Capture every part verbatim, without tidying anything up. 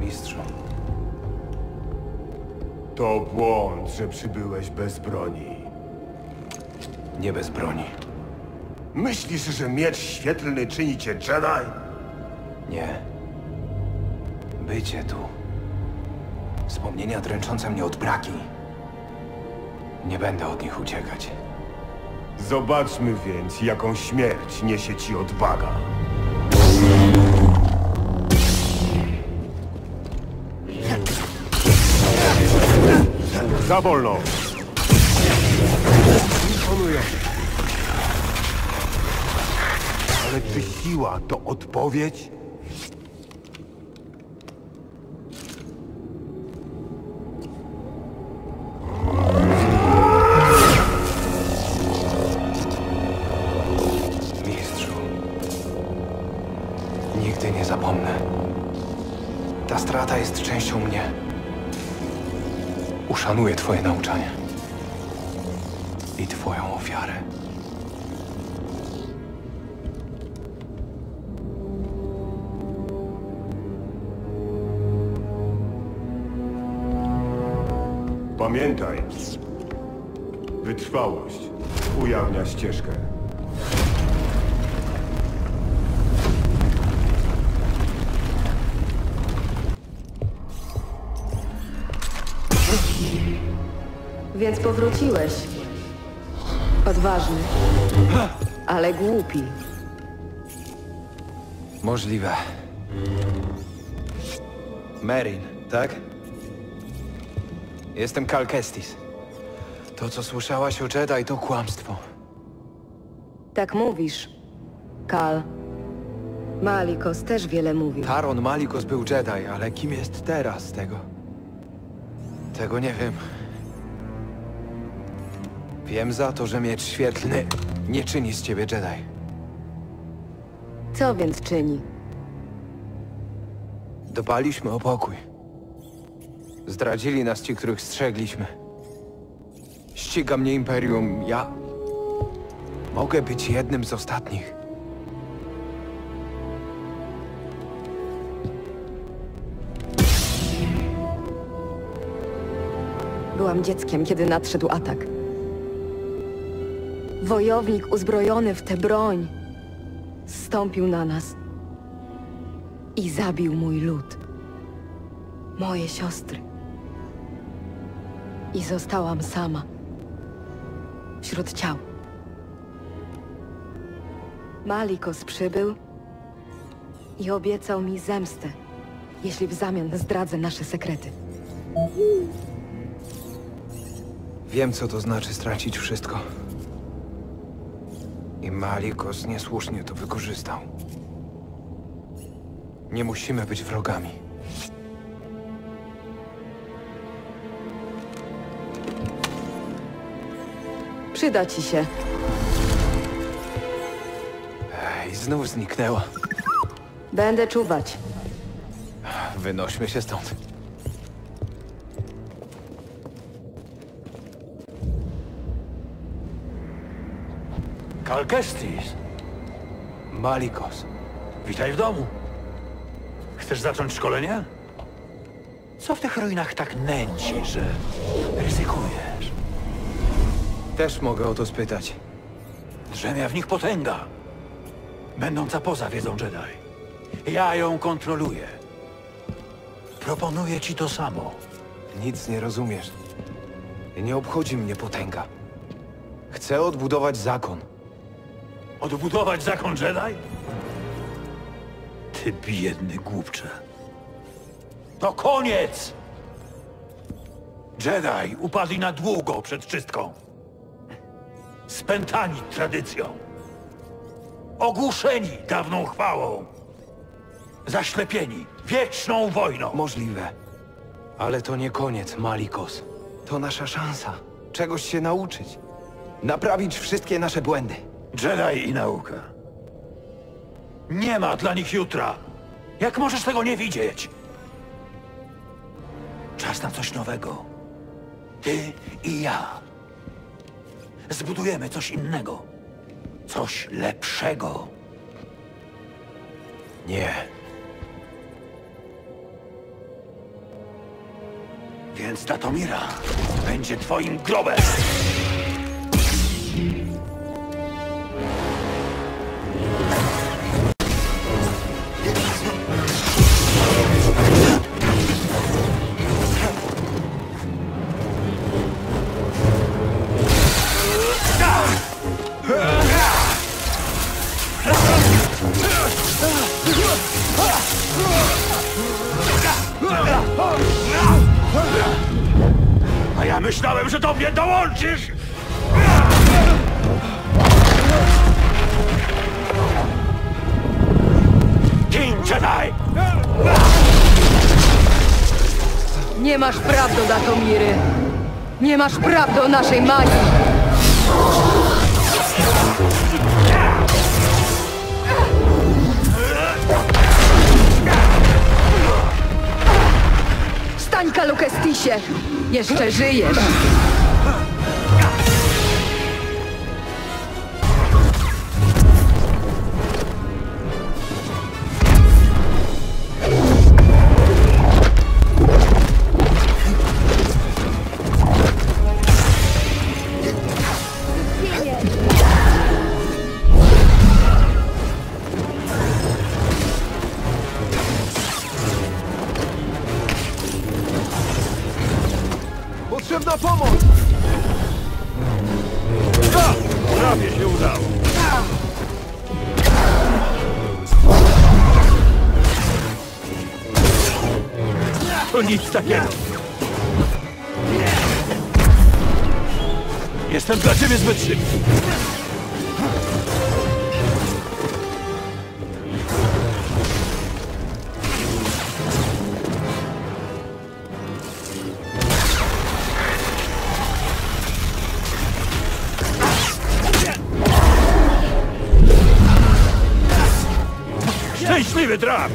mistrzu. To błąd, że przybyłeś bez broni. Nie bez broni. Myślisz, że miecz świetlny czyni cię Jedi? Nie. Bycie tu. Wspomnienia dręczące mnie od braki. Nie będę od nich uciekać. Zobaczmy więc, jaką śmierć niesie ci odwaga. Za wolno! Imponujące. Ale czy siła to odpowiedź? Mistrzu. Nigdy nie zapomnę. Ta strata jest częścią mnie. Uszanuję twoje nauczanie. I twoją ofiarę. Pamiętaj, wytrwałość ujawnia ścieżkę. Więc powróciłeś. Odważny, ale głupi. Możliwe. Merrin, tak? Jestem Cal Kestis. To, co słyszałaś o Jedi, to kłamstwo. Tak mówisz, Cal. Malikos też wiele mówił. Taron Malicos był Jedi, ale kim jest teraz tego? Tego nie wiem. Wiem za to, że miecz świetlny nie czyni z ciebie Jedi. Co więc czyni? Dbaliśmy o pokój. Zdradzili nas ci, których strzegliśmy. Ściga mnie Imperium. Ja... mogę być jednym z ostatnich. Byłam dzieckiem, kiedy nadszedł atak. Wojownik uzbrojony w tę broń zstąpił na nas i zabił mój lud. Moje siostry. I zostałam sama. Wśród ciał. Malikos przybył i obiecał mi zemstę, jeśli w zamian zdradzę nasze sekrety. Wiem, co to znaczy stracić wszystko. I Malicos niesłusznie to wykorzystał. Nie musimy być wrogami. Przyda ci się. Ej, znów zniknęła. Będę czuwać. Wynośmy się stąd. Cal Kestis, Malicos. witaj w domu. Chcesz zacząć szkolenie? Co w tych ruinach tak nęci, że ryzykujesz? Też mogę o to spytać. Drzemia w nich potęga, będąca poza wiedzą Jedi. Ja ją kontroluję. Proponuję ci to samo. Nic nie rozumiesz. Nie obchodzi mnie potęga. Chcę odbudować zakon. Odbudować zakon Jedi? Ty biedny głupcze. To koniec! Jedi upadli na długo przed czystką. Spętani tradycją. Ogłuszeni dawną chwałą. Zaślepieni wieczną wojną. Możliwe. Ale to nie koniec, Malicos. To nasza szansa. Czegoś się nauczyć. Naprawić wszystkie nasze błędy. Jedi i nauka. Nie ma dla nich jutra. Jak możesz tego nie widzieć? Czas na coś nowego. Ty i ja. Zbudujemy coś innego. Coś lepszego. Nie. Więc Datomira będzie twoim grobem! A ja myślałem, że do mnie dołączysz! Gin, Jedi! Nie masz praw do Datomiry. Nie masz praw do naszej magii. Stań, Kalu Kestisie! Jeszcze żyjesz! Potrzebna pomoc! Prawie się udało. To nic takiego! Jestem dla ciebie zbyt szybki! Szczęśliwy traf!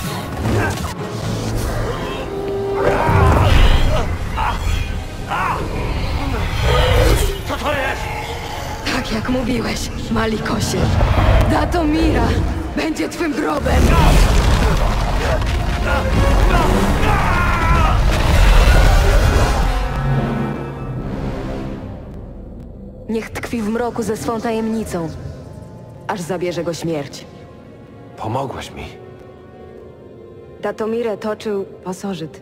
Co to jest? Tak jak mówiłeś, Malikosie. Datomira będzie twym grobem. Niech tkwi w mroku ze swą tajemnicą, aż zabierze go śmierć. Pomogłaś mi. Datomirę toczył pasożyt.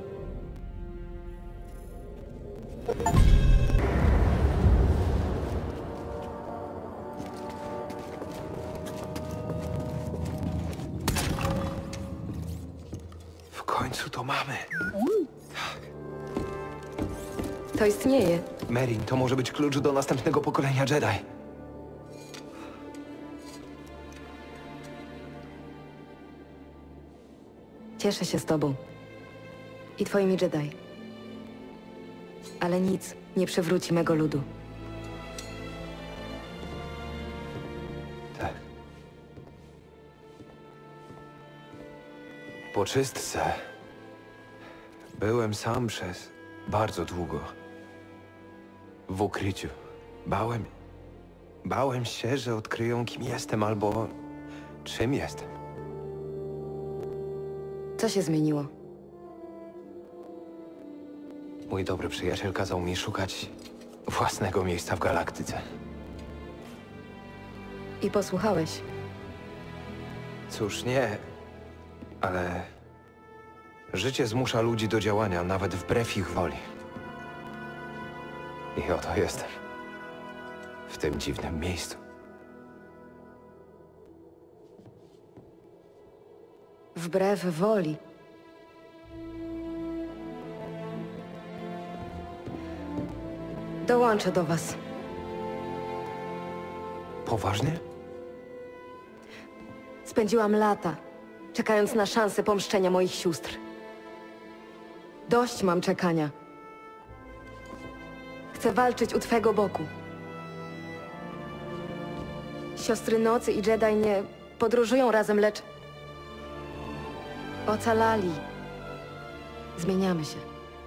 W końcu to mamy. To istnieje. Merrin, to może być klucz do następnego pokolenia Jedi. Cieszę się z tobą. I twoimi Jedi. Ale nic nie przywróci mego ludu. Tak. Po czystce byłem sam przez bardzo długo. W ukryciu. Bałem... Bałem się, że odkryją, kim jestem albo czym jestem. Co się zmieniło? Mój dobry przyjaciel kazał mi szukać własnego miejsca w galaktyce. I posłuchałeś. Cóż, nie, ale życie zmusza ludzi do działania, nawet wbrew ich woli. I oto jestem. W tym dziwnym miejscu. Wbrew woli. Dołączę do was. Poważnie? Spędziłam lata, czekając na szansę pomszczenia moich sióstr. Dość mam czekania. Chcę walczyć u twego boku. Siostry Nocy i Jedi nie podróżują razem, lecz... ocalali. Zmieniamy się.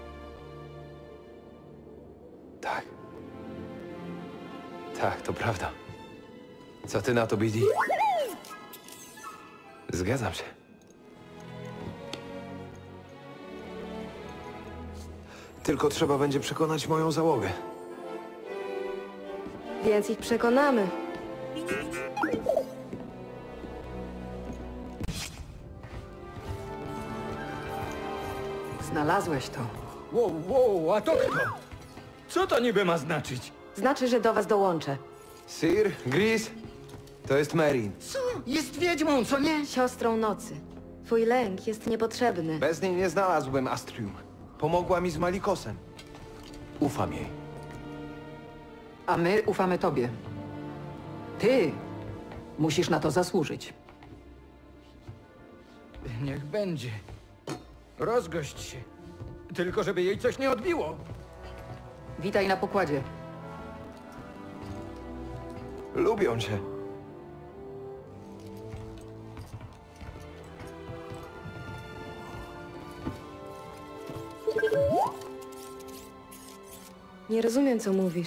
Tak. Tak, to prawda. Co ty na to, Bidi? Zgadzam się. Tylko trzeba będzie przekonać moją załogę. Więc ich przekonamy. Znalazłeś to. Wow, wow, a to kto? Co to niby ma znaczyć? Znaczy, że do was dołączę. Sir, Gris, to jest Merin. Co? Jest wiedźmą, co nie? Siostrą nocy. Twój lęk jest niepotrzebny. Bez niej nie znalazłbym Astrium. Pomogła mi z Malikosem. Ufam jej. A my ufamy tobie. Ty musisz na to zasłużyć. Niech będzie. Rozgość się. Tylko żeby jej coś nie odbiło. Witaj na pokładzie. Lubią cię. Nie rozumiem, co mówisz.